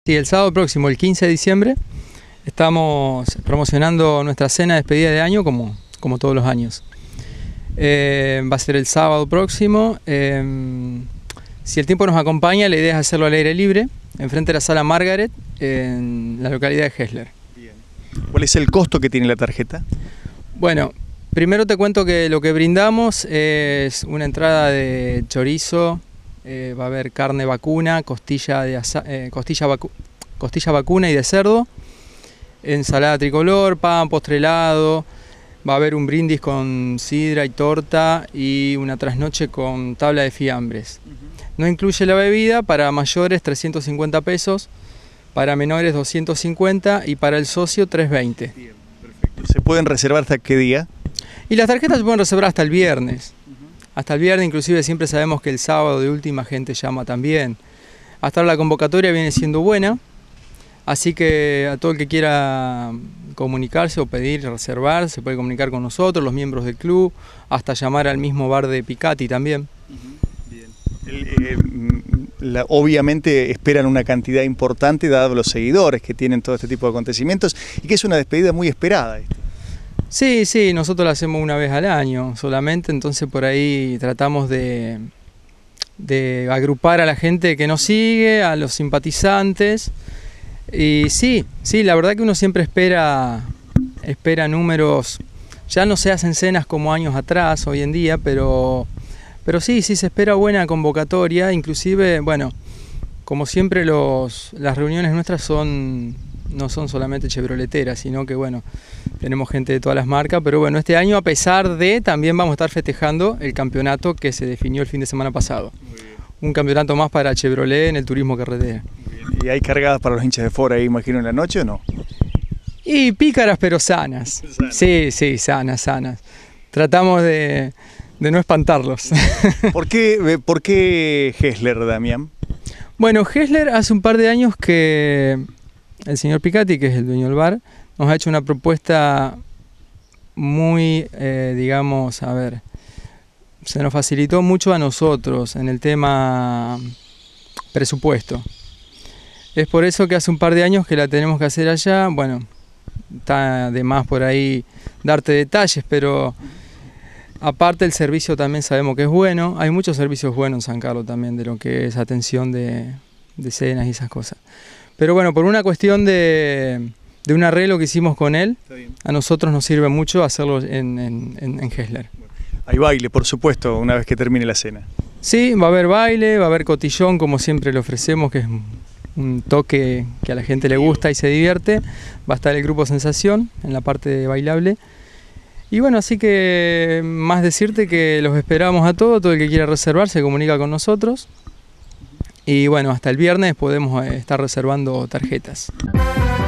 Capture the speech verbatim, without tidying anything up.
Sí, el sábado próximo, el quince de diciembre, estamos promocionando nuestra cena de despedida de año como, como todos los años. Eh, va a ser el sábado próximo. Eh, si el tiempo nos acompaña, la idea es hacerlo al aire libre, enfrente de la sala Margaret, en la localidad de Hessler. Bien. ¿Cuál es el costo que tiene la tarjeta? Bueno, primero te cuento que lo que brindamos es una entrada de chorizo, eh, va a haber carne vacuna, costilla, de asa, eh, costilla, vacu costilla vacuna y de cerdo, ensalada tricolor, pan, postre helado, va a haber un brindis con sidra y torta y una trasnoche con tabla de fiambres. No incluye la bebida, para mayores trescientos cincuenta pesos, para menores doscientos cincuenta y para el socio trescientos veinte. Bien, perfecto. ¿Se pueden reservar hasta qué día? Y las tarjetas se pueden reservar hasta el viernes. Hasta el viernes, inclusive siempre sabemos que el sábado de última gente llama también. Hasta ahora la convocatoria viene siendo buena, así que a todo el que quiera comunicarse o pedir, reservar, se puede comunicar con nosotros, los miembros del club, hasta llamar al mismo bar de Picati también. Bien. El, eh, la, obviamente esperan una cantidad importante dado los seguidores que tienen todo este tipo de acontecimientos y que es una despedida muy esperada. Esto. Sí, sí, nosotros la hacemos una vez al año solamente, entonces por ahí tratamos de, de agrupar a la gente que nos sigue, a los simpatizantes. Y sí, sí, la verdad que uno siempre espera, espera números, ya no se hacen cenas como años atrás hoy en día, pero, pero sí, sí se espera buena convocatoria, inclusive, bueno, como siempre los, las reuniones nuestras son, no son solamente chevroleteras, sino que bueno, tenemos gente de todas las marcas, pero bueno, este año a pesar de, también vamos a estar festejando el campeonato que se definió el fin de semana pasado. Un campeonato más para Chevrolet en el turismo carretera. ¿Y hay cargadas para los hinchas de Ford ahí, imagino, en la noche o no? Y pícaras pero sanas. Sanas. Sí, sí, sanas, sanas. Tratamos de, de no espantarlos. ¿Por qué, por qué Hessler, Damián? Bueno, Hessler hace un par de años que el señor Picati, que es el dueño del bar, nos ha hecho una propuesta muy, eh, digamos, a ver, se nos facilitó mucho a nosotros en el tema presupuesto. Es por eso que hace un par de años que la tenemos que hacer allá. Bueno, está de más por ahí darte detalles, pero aparte el servicio también sabemos que es bueno. Hay muchos servicios buenos en San Carlos también, de lo que es atención de, de cenas y esas cosas. Pero bueno, por una cuestión de, de un arreglo que hicimos con él, a nosotros nos sirve mucho hacerlo en, en, en, en Hessler. Hay baile, por supuesto, una vez que termine la cena. Sí, va a haber baile, va a haber cotillón, como siempre le ofrecemos, que es un toque que a la gente le gusta y se divierte. Va a estar el grupo Sensación en la parte bailable. Y bueno, así que más decirte que los esperamos a todos, todo el que quiera reservar se comunica con nosotros. Y bueno, hasta el viernes podemos estar reservando tarjetas.